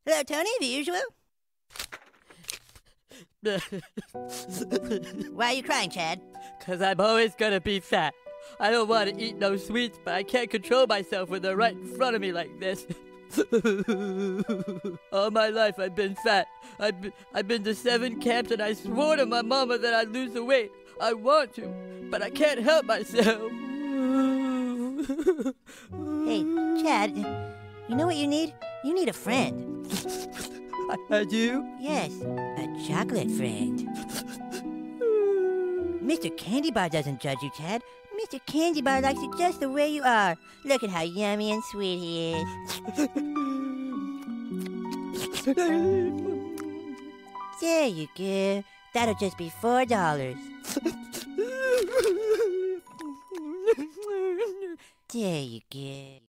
Hello, Tony, the usual. Why are you crying, Chad? 'Cause I'm always gonna be fat. I don't want to eat no sweets, but I can't control myself when they're right in front of me like this. All my life I've been fat. I've been to 7 camps and I swore to my mama that I'd lose the weight. I want to, but I can't help myself. Hey, Chad, you know what you need? You need a friend. I do? Yes, a chocolate friend. Mr. Candy Bar doesn't judge you, Chad. Mr. Candy Bar likes you just the way you are. Look at how yummy and sweet he is. There you go. That'll just be $4. There you go.